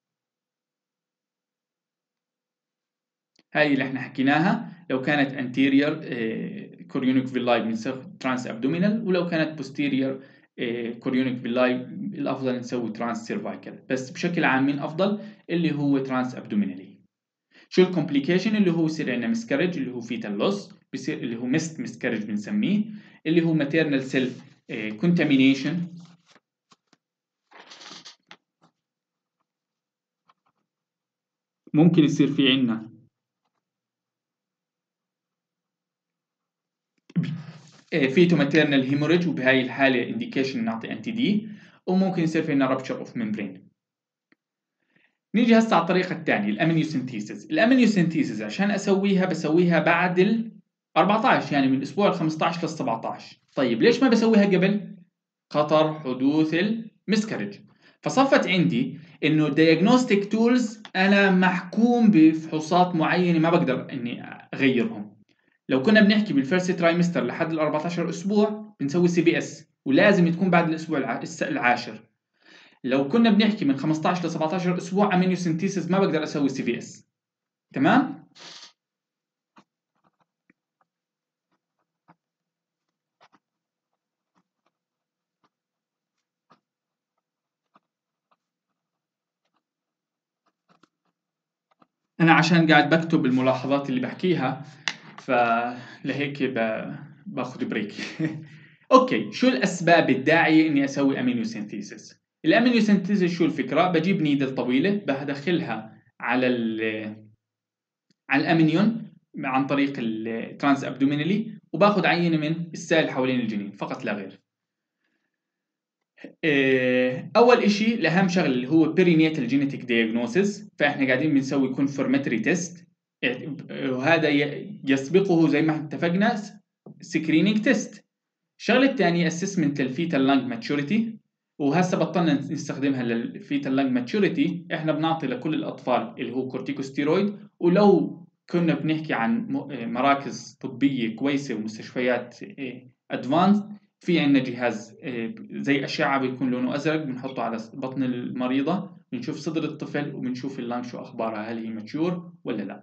هاي اللي احنا حكيناها. لو كانت anterior chorionic villi بنسوي trans abdominal، ولو كانت posterior chorionic villi الافضل نسوي trans cervical. بس بشكل عام مين افضل؟ اللي هو trans abdominally. شو الكومبليكيشن؟ اللي هو يصير عندنا مسكرج اللي هو fetal loss، بيصير اللي هو مست مسكرج بنسميه، اللي هو maternal cell contamination، ممكن يصير في عندنا فيتو ماتيرنال هيموريج، وبهاي الحالة انديكيشن نعطي انتي دي، وممكن يصير في عندنا رابتشر اوف ممبرين. نيجي هسه على الطريقة الثانية الامنيوسينثيسيس. الامنيوسينثيسيس عشان اسويها بسويها بعد ال 14 يعني من الاسبوع ال 15 لل 17. طيب ليش ما بسويها قبل؟ خطر حدوث المسكرج. فصفت عندي انه diagnostic tools انا محكوم بفحوصات معينة ما بقدر اني اغيرهم. لو كنا بنحكي بالفيرست ترايمستر لحد ال 14 اسبوع بنسوي سي بي اس ولازم تكون بعد الاسبوع العاشر. لو كنا بنحكي من 15 ل 17 اسبوع امينيوسينثيسيس ما بقدر اسوي سي بي اس. تمام؟ أنا عشان قاعد بكتب الملاحظات اللي بحكيها فلهيك باخذ بريك. أوكي، شو الأسباب الداعية إني أسوي أمينيوسينثيسيس؟ الأمينيوسينثيسيس شو الفكرة؟ بجيب نيدل طويلة بدخلها على الأمينيون عن طريق الترانس أبدومينالي، وباخذ عينة من السائل حوالين الجنين فقط لا غير. أول إشي الأهم شغلة اللي هو perinatal genetic diagnosis، فإحنا قاعدين بنسوي confirmatory test، وهذا يسبقه زي ما اتفقنا screening test. الشغلة الثانية assessment للفيتال lung maturity، وهسه بطلنا نستخدمها للفيتال lung maturity، إحنا بنعطي لكل الأطفال اللي هو كورتيكوستيرويد، ولو كنا بنحكي عن مراكز طبية كويسة ومستشفيات advanced، في عندنا جهاز زي أشعة بيكون لونه أزرق بنحطه على بطن المريضة، بنشوف صدر الطفل وبنشوف اللنج شو أخبارها، هل هي ماتشور ولا لا.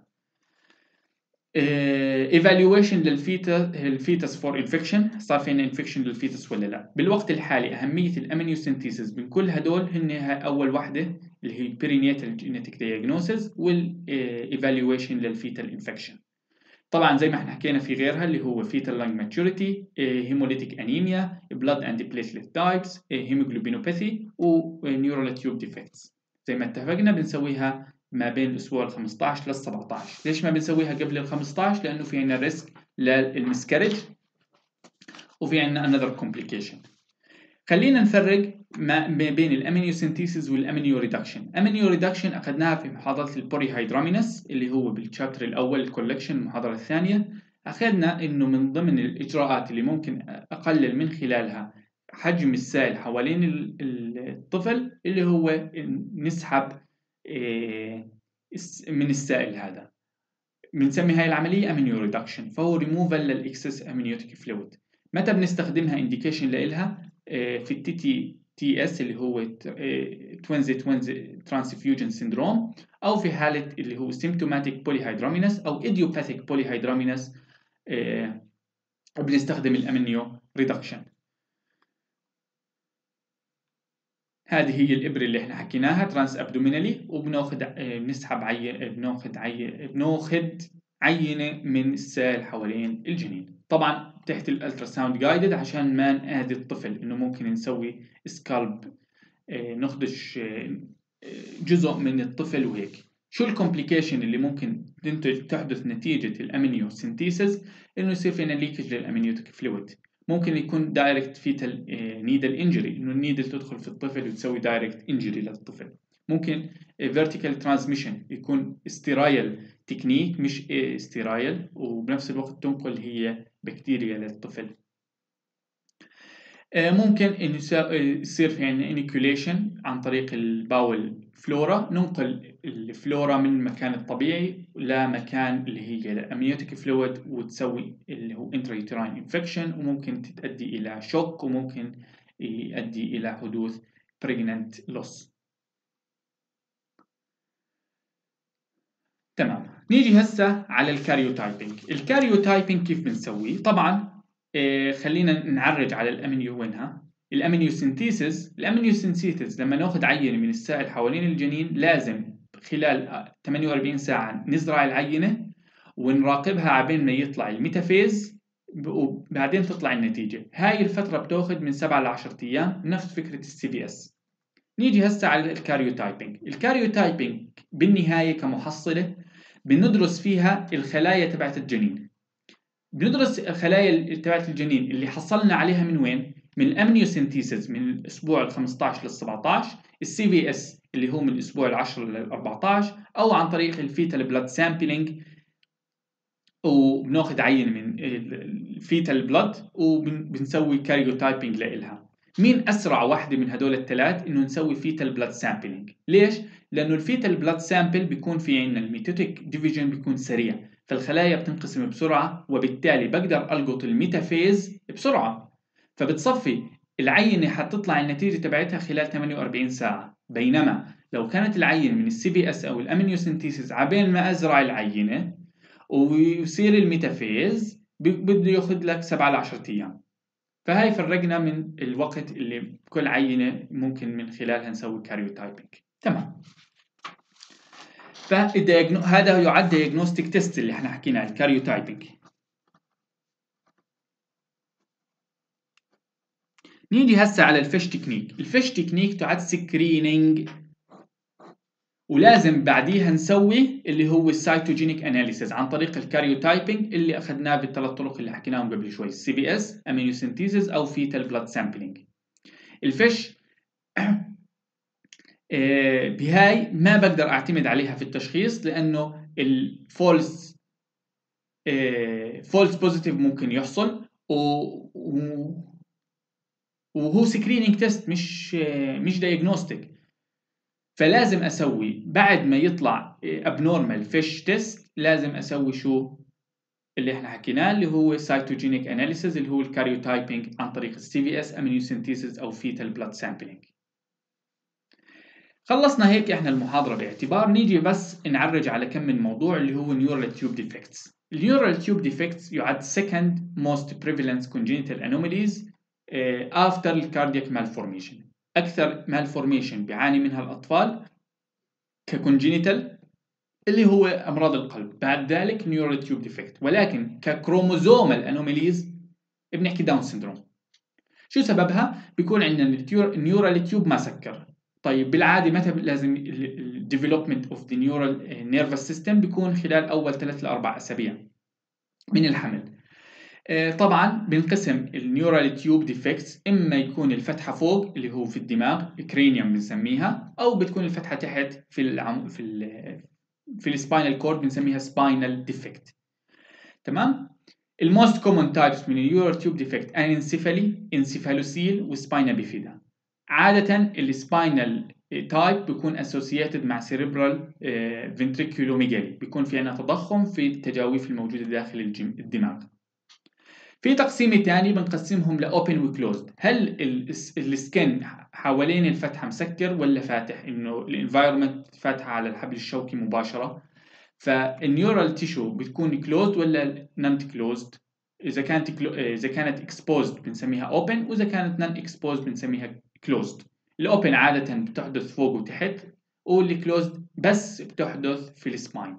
evaluation للفيتس فور انفكشن، صار في عندنا انفكشن للفيتس ولا لا. بالوقت الحالي أهمية الأمينيوسينثيسيس من كل هدول هن أول واحدة اللي هي perinatal genetic diagnosis والevaluation للفيتال انفكشن. طبعا زي ما احنا حكينا في غيرها اللي هو fetal lung maturity، hemolytic anemia، blood and platelet types، hemoglobinopathy، و neural tube defects. زي ما اتفقنا بنسويها ما بين الأسبوع ال 15 لل 17. ليش ما بنسويها قبل ال 15؟ لأنه في عندنا ريسك للمسكرج وفي عندنا another complication. خلينا نفرق ما بين الامينيوسينثيسيس والامينيو ريدكشن. امينيو ريدكشن اخذناها في محاضره البوليهيدرامينس اللي هو بالشابتر الاول الكولكشن، المحاضره الثانيه اخذنا انه من ضمن الاجراءات اللي ممكن اقلل من خلالها حجم السائل حوالين الطفل اللي هو نسحب من السائل هذا، بنسمي هاي العمليه امينيو ريدكشن، فهو ريموفال للاكسس امنيوتيك فلويد. متى بنستخدمها انديكيشن لإلها؟ في التي تي اس اللي هو توينز ترانسفيوجن سيندروم، او في حاله اللي هو سيمتوماتيك بوليهيدرامينس او ايديوباثيك بوليهيدرامينس بنستخدم الامينيو ريدكشن. هذه هي الإبرة اللي احنا حكيناها ترانس ابدومينالي، وبناخذ بنسحب بناخذ عينة من السائل حوالين الجنين. طبعا تحت الالتراساوند جايدد عشان ما نأذي الطفل، انه ممكن نسوي سكالب، نخدش جزء من الطفل وهيك. شو الكومبليكيشن اللي ممكن تحدث نتيجة الامينيوسينثيسيس؟ انه يصير فينا ليكج للامنيوتيك فلويد، ممكن يكون دايركت فيتال نيدل انجري، انه النيدل تدخل في الطفل وتسوي دايركت انجري للطفل. ممكن فيرتيكال ترانسميشن، يكون استرايل تكنيك مش استرايل، وبنفس الوقت تنقل هي بكتيريا للطفل. ممكن انه يصير في عندنا انيكوليشن عن طريق الباول فلورا، ننقل الفلورا من المكان الطبيعي لمكان اللي هي الامنيوتيك فلويد وتسوي اللي هو انترايوتراين انفكشن، وممكن تؤدي الى شوك، وممكن يؤدي الى حدوث بريجننت لوس. تمام، نيجي هسه على الكاريوتايبنج. الكاريوتايبنج كيف بنسويه؟ طبعا خلينا نعرج على الامينيو. وينها الامينيوسينثيسيس؟ لما ناخذ عينه من السائل حوالين الجنين لازم خلال 48 ساعه نزرع العينه ونراقبها عبين ما يطلع الميتافيز، وبعدين تطلع النتيجه. هاي الفتره بتاخذ من 7 ل 10 ايام، نفس فكره السي في اس. نيجي هسه على الكاريوتايبنج. الكاريوتايبنج بالنهايه كمحصله بندرس فيها الخلايا تبعت الجنين. بندرس الخلايا تبعت الجنين اللي حصلنا عليها من وين؟ من الامنيوسينثيسيس من الاسبوع ال 15 لل 17، السي في اس اللي هو من الاسبوع ال 10 لل 14، او عن طريق الفيتال بلاد سامبلينج، وبناخذ عينه من الفيتال بلاد وبنسوي كاريوتايبنج لإلها. مين اسرع واحده من هدول الثلاث انه نسوي فيتال بلاد سامبلينج؟ ليش؟ لانه الفيتال بلاد سامبل بيكون في عندنا الميتوتيك ديفيجن بيكون سريع، فالخلايا بتنقسم بسرعه، وبالتالي بقدر القط الميتافيز بسرعه، فبتصفي العينه حتطلع النتيجه تبعتها خلال 48 ساعه. بينما لو كانت العينه من السي بي اس او الامنيوسينثيسيس عبين ما ازرع العينه ويصير الميتافيز بده ياخذ لك 7 ل 10 ايام. فهي فرقنا من الوقت اللي كل عينه ممكن من خلالها نسوي كاريوتايبنج. تمام. هذا يعد دياجنوستيك تيست اللي احنا حكينا الكاريوتايبنج. نيجي هسه على الفيش تكنيك. الفيش تكنيك تعد سكرينينج، ولازم بعديها نسوي اللي هو السيتوجينيك اناليسيز عن طريق الكاريوتايبنج اللي اخذناه بالثلاث طرق اللي حكيناهم قبل شوي، السي بي اس، امينوسينثيسيس، او فيتال بلاد سامبلينج. الفيش بهاي ما بقدر اعتمد عليها في التشخيص، لانه الفولس فولس بوزيتيف ممكن يحصل، وهو سكرينينج تيست مش دايجنوستيك. فلازم اسوي بعد ما يطلع ابنورمال فيش تيست، لازم اسوي شو اللي احنا حكيناه اللي هو سايتوجينيك اناليسيز، اللي هو الكاريوتايبنج عن طريق السي في اس، امينوسينثيسيس، او فيتال بلاد سامبلينج. خلصنا هيك احنا المحاضرة باعتبار. نيجي بس نعرج على كم من موضوع اللي هو neural tube defects. النيورال تيوب defects يعد second most prevalent congenital anomalies after cardiac malformation. أكثر malformation بيعاني منها الأطفال كcongenital اللي هو أمراض القلب، بعد ذلك neural tube defect. ولكن كchromosomal anomalies بنحكي داون سيندروم. شو سببها؟ بيكون عندنا النيورال تيوب ما سكر. طيب بالعاده متى لازم الديفلوبمنت اوف ذا نيورال نيرفس سيستم؟ بيكون خلال اول 3 ل 4 اسابيع من الحمل. طبعا بنقسم النيورال تيوب ديفكتس، اما يكون الفتحه فوق اللي هو في الدماغ كرينيوم بنسميها، او بتكون الفتحه تحت في السباينال كورد بنسميها سباينال ديفكت. تمام؟ الموست كومن تايبس من النيورال تيوب ديفكت انسيفالي، انسيفالوسيل، وسباينا بيفيدا. عاده السباينال تايب بيكون اسوسييتد مع سيريبرال فنتريكولوميجالي، بيكون في عندنا تضخم في التجاويف الموجوده داخل الدماغ. في تقسيم ثاني بنقسمهم لاوبن وكلوزد. هل السكن حوالين الفتحه مسكر ولا فاتح؟ انه الانفايرمنت فاتحه على الحبل الشوكي مباشره. فالنيورال تيشو بتكون كلوزد ولا نون كلوزد؟ اذا كانت اكسبوزد بنسميها اوبن، واذا كانت نون اكسبوزد بنسميها كلوزد. الاوبن عاده بتحدث فوق وتحت، والكلوزد بس بتحدث في السباين.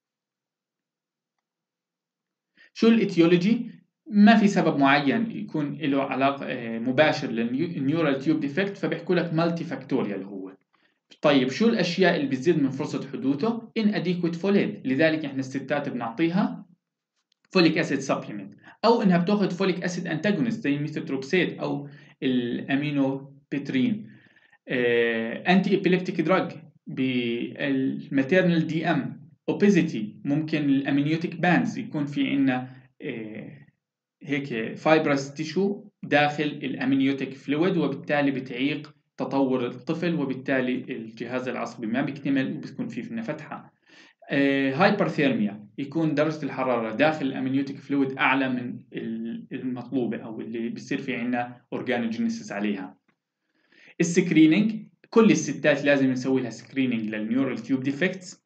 شو الاتيولوجي؟ ما في سبب معين يكون له علاقه مباشر للنيورال تيوب ديفكت، فبيحكوا لك مالتي فاكتوريال هو. طيب شو الاشياء اللي بتزيد من فرصه حدوثه؟ inadequate folate، لذلك احنا الستات بنعطيها فوليك اسيد سبلمنت، او انها بتاخذ فوليك اسيد انتاجونست زي الميثوتروبسيت او الامينو بيترين. انتي ابيليبتيك دراج بالماتيرنال دي ام. اوبيزيتي، ممكن الامنيوتيك باندز يكون في عندنا هيك فايبرس تيشو داخل الامنيوتيك فلويد، وبالتالي بتعيق تطور الطفل، وبالتالي الجهاز العصبي ما بيكتمل وبتكون فيه فتحة. هايبرثيرميا، يكون درجة الحرارة داخل الامنيوتيك فلويد أعلى من المطلوبة أو اللي بيصير في عندنا أورجانوجينيسيس عليها. السكرينينج، كل الستات لازم نسوي لها سكرينينج للنيورال تيوب ديفكتس،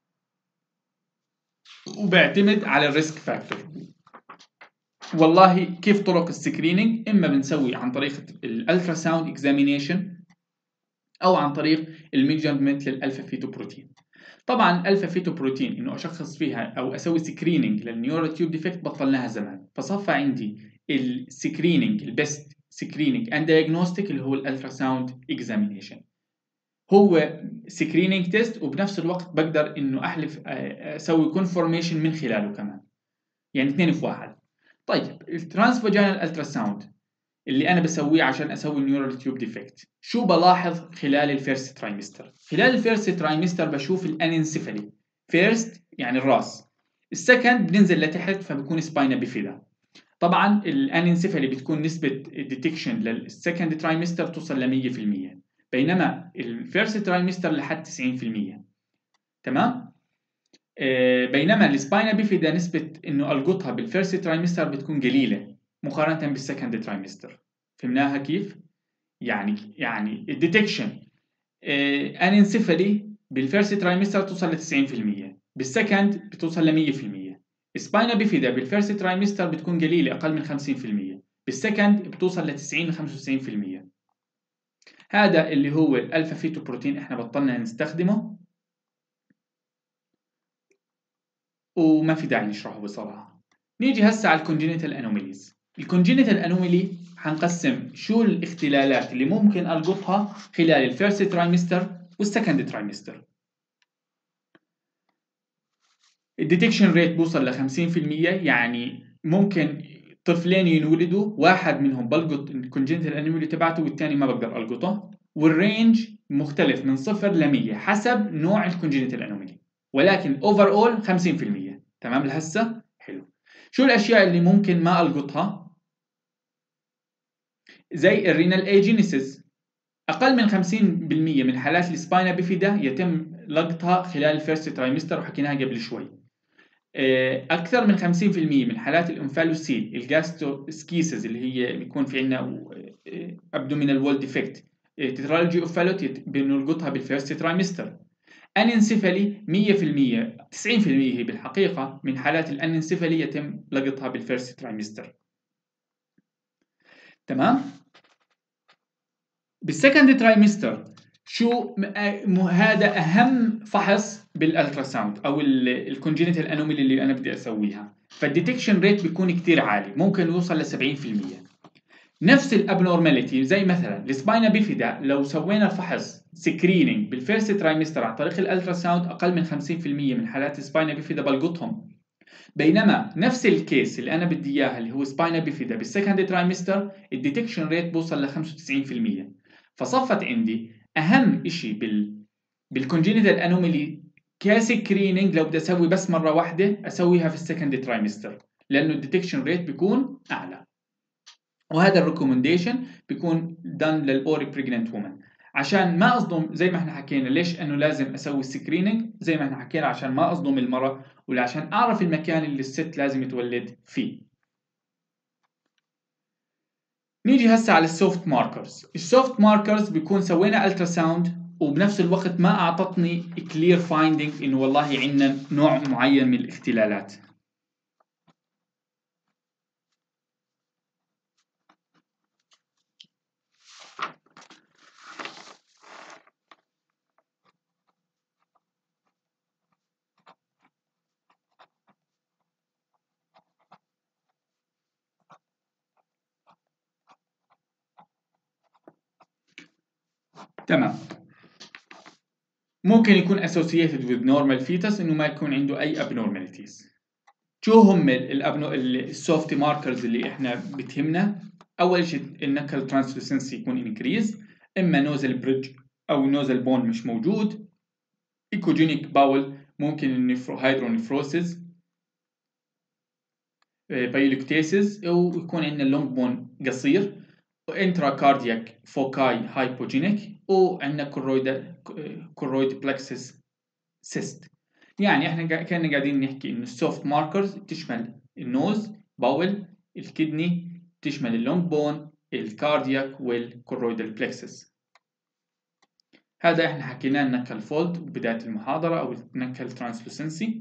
وبيعتمد على الريسك فاكتور. والله كيف طرق السكرينينج؟ إما بنسوي عن طريق الالترا ساوند اكزامينيشن، أو عن طريق الميجرمنت للألفا فيتو بروتين. طبعا الألفا فيتو بروتين إنه أشخص فيها أو أسوي سكرينينج للنيورال تيوب ديفكت بطلناها زمان، فصفى عندي السكرينينج البست سكرينينج اند دايجنوستيك اللي هو الالترا ساوند اكزامينيشن. هو سكرينينج تيست، وبنفس الوقت بقدر إنه أحلف أسوي كونفورميشن من خلاله كمان، يعني اثنين في واحد. طيب الترانسفاجينال الترا ساوند اللي انا بسويه عشان اسوي النيورال تيوب ديفكت، شو بلاحظ خلال الفيرست ترايمستر؟ خلال الفيرست ترايمستر بشوف الاننسيفالي. فيرست يعني الراس، السكند بننزل لتحت فبكون سباينا بيفيدا. طبعا الاننسيفالي بتكون نسبة ديتكشن للسكند ترايمستر توصل ل 100%، بينما الفيرست ترايمستر لحد 90%. تمام؟ بينما السباينا بيفيدا نسبة انه القطها بالفيرست ترايمستر بتكون قليلة مقارنة بالسكند ترايمستر. فهمناها كيف؟ يعني الديتكشن اننسيفالي بالفيرست ترايمستر توصل ل 90%، بالسكند بتوصل ل 100%. سباينا بيفيدا بالفيرست ترايمستر بتكون قليلة أقل من 50%، بالسكند بتوصل ل 90 ل 95%. هذا اللي هو الألفا فيتو بروتين، احنا بطلنا نستخدمه. وما في داعي نشرحه بصراحة. نيجي هسه على الكونجينيتال انوميليز. الكونجينيتال انوميلي حنقسم شو الاختلالات اللي ممكن ألقطها خلال الفيرست ترايمستر والسكند ترايمستر. الديتكشن ريت بوصل ل 50%، يعني ممكن طفلين ينولدوا واحد منهم بلقط الكونجنتال انوميلي تبعته والثاني ما بقدر القطه، والرينج مختلف من 0 ل 100 حسب نوع الكونجنتال انوميلي، ولكن اوفر اول 50%. تمام لهسه؟ حلو. شو الاشياء اللي ممكن ما القطها؟ زي الرينال ايجينيسيس، اقل من 50% من حالات السباينا بيفيدا يتم لقطها خلال الفيرست ترايمستر، وحكيناها قبل شوي. أكثر من 50% من حالات الأنفالوسيل الجاستروسكيسز اللي هي بيكون في عندنا أبدومينال وول ديفكت تترالجي أوفالوت بنلقطها بالفيرست ترايمستر. أننسيفالي 100% 90% هي بالحقيقة من حالات الأننسيفالي يتم لقطها بالفيرست ترايمستر. تمام؟ بالسكند ترايمستر شو هذا أهم فحص بالالتراساوند او الكونجينيتال انوميلي اللي انا بدي اسويها، فالديتكشن ريت بيكون كتير عالي، ممكن يوصل ل 70%. نفس الابنورماليتي زي مثلا السباينا بيفيدا، لو سوينا فحص سكرينينج بالفيرست ترايمستر عن طريق الالتراساوند اقل من 50% من حالات السباينا بيفيدا بلقطهم. بينما نفس الكيس اللي انا بدي اياها اللي هو سباينا بيفيدا بالسكند ترايمستر الديتكشن ريت بوصل ل 95%. فصفت عندي اهم شيء بالكونجينيتال انوميلي كسكرينينج لو بدي اسوي بس مره واحده اسويها في السكند ترايمستر، لانه الديتكشن ريت بيكون اعلى. وهذا الريكومنديشن بيكون دان للاوري بريجننت وومن، عشان ما اصدم. زي ما احنا حكينا ليش انه لازم اسوي السكرينينج، زي ما احنا حكينا عشان ما اصدم المراه ولا عشان اعرف المكان اللي الست لازم تولد فيه. نيجي هسه على السوفت ماركرز. السوفت ماركرز بيكون سوينا التراساوند وبنفس الوقت ما اعطتني كلير فايندينج انه والله عندنا نوع معين من الاختلالات. تمام. ممكن يكون associated with normal fetus، انه ما يكون عنده اي abnormalities. شو هم السوفت ماركرز اللي احنا بتهمنا؟ اول شيء النكل ترانسلوسنسي يكون انكريز، اما نوزل بريدج او نوزل بون مش موجود، ايكوجينيك باول، ممكن هيدرونيفروسيس، بايلوكتيسيس، او يكون عندنا اللونج بون قصير، وانترا كاردياك فوكاي هايبوجينيك، وعندنا كورويد بلكسس سيست. يعني احنا كنا قاعدين نحكي انه السوفت ماركرز بتشمل النوز، باول، الكدني، بتشمل اللونج بون، الكاردياك، والكورويدال بلكسس. هذا احنا حكيناه النكل فولد ببداية المحاضرة او النكل ترانسلوسنسي.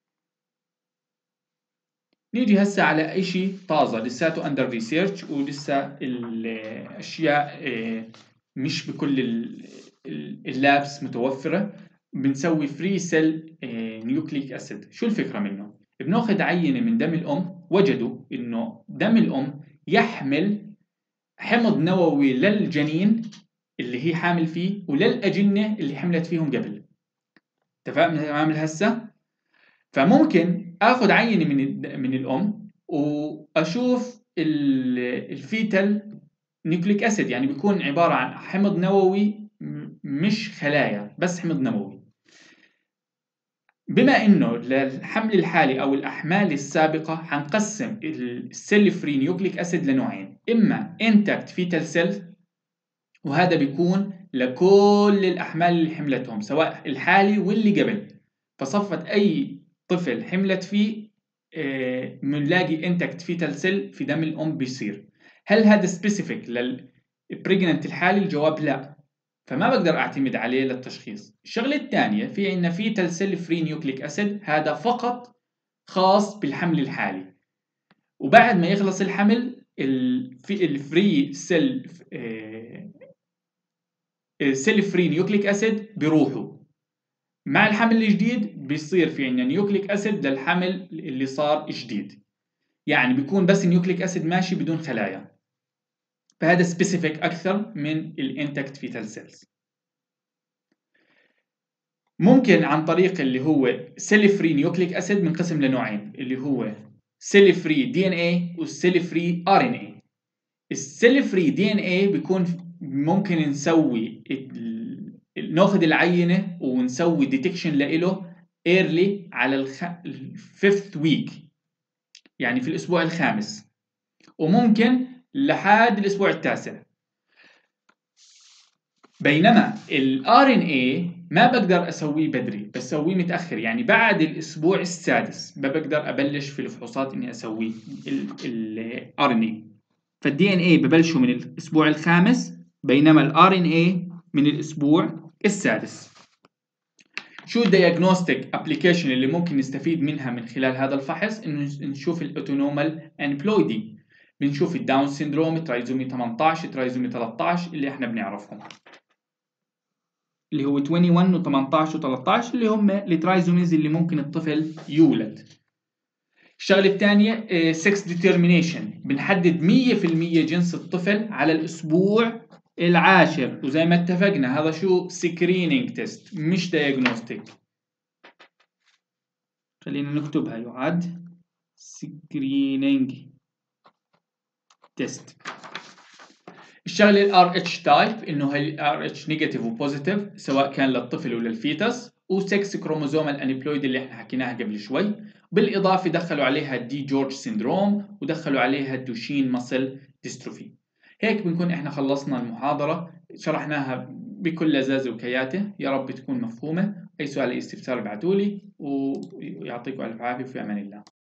نيجي هسه على اي شيء طازه لساته اندر ريسيرش، ولسه الاشياء مش بكل اللابس متوفره. بنسوي فري سيل نيوكليك اسيد. شو الفكره منه؟ بناخذ عينه من دم الام، وجدوا انه دم الام يحمل حمض نووي للجنين اللي هي حامل فيه وللاجنه اللي حملت فيهم قبل. تمام هسه؟ فممكن اخذ عينه من الام واشوف الفيتال نيوكليك اسيد، يعني بيكون عباره عن حمض نووي مش خلايا، بس حمض نووي. بما انه للحمل الحالي او الاحمال السابقه حنقسم السيل فري نيوكليك اسيد لنوعين، اما انتاكت فيتال سيل، وهذا بيكون لكل الاحمال اللي حملتهم سواء الحالي واللي قبل. فصفت اي طفل حملت فيه بنلاقي انتكت فيتال سيل في دم الام بيصير. هل هذا سبيسيفيك للبريجننت الحالي؟ الجواب لا، فما بقدر اعتمد عليه للتشخيص. الشغله الثانيه، في عندنا فيتال سيل فري نيوكليك اسيد، هذا فقط خاص بالحمل الحالي، وبعد ما يخلص الحمل الفري سيل فري نيوكليك اسيد بيروحوا مع الحمل الجديد، بيصير في عندنا نيوكليك أسيد للحمل اللي صار جديد، يعني بيكون بس النيوكليك أسيد ماشي بدون خلايا، فهذا سبيسيفيك أكثر من الانتكت فيتال سيلز. ممكن عن طريق اللي هو سيل فري نيوكليك أسيد بنقسم لنوعين، اللي هو سيل فري دي ان اي والسيل فري ار ان اي. السيل فري دي ان اي بيكون ممكن نسوي ناخذ العينه ونسوي ديتكشن له ايرلي على الفيفث ويك، يعني في الاسبوع الخامس، وممكن لحد الاسبوع التاسع. بينما الار ان اي ما بقدر اسويه بدري، بسويه متاخر، يعني بعد الاسبوع السادس بقدر ابلش في الفحوصات اني اسوي الار ان اي. فالدي ان اي ببلشوا من الاسبوع الخامس، بينما الار ان اي من الاسبوع السادس. شو الدياجنوستيك ابلكيشن اللي ممكن نستفيد منها من خلال هذا الفحص؟ انه نشوف الاوتونومال انبلويدي، بنشوف الداون سيندروم، ترايزومي 18، ترايزومي 13 اللي احنا بنعرفهم، اللي هو 21 و18 و13 اللي هم الترايزوميز اللي ممكن الطفل يولد. الشغله الثانيه سكس ديترمينيشن، بنحدد 100% جنس الطفل على الاسبوع العاشر، وزي ما اتفقنا هذا شو سكرينينج تيست مش دايجنوستيك. خلينا نكتبها يعد سكرينينج تيست. الشغله الار اتش تايب، انه هي الار اتش نيجاتيف وبوزيتيف سواء كان للطفل ولا للفيتس، وسكس كروموزومال انيبلويد اللي احنا حكيناها قبل شوي. بالاضافه دخلوا عليها الدي جورج سيندروم، ودخلوا عليها الدوشين ماسل ديستروفي. هيك بنكون احنا خلصنا المحاضره، شرحناها بكل لذاذه وكياته، يا رب تكون مفهومه. اي سؤال اي استفسار ابعتوا لي، ويعطيكم الف عافيه وفي امان الله.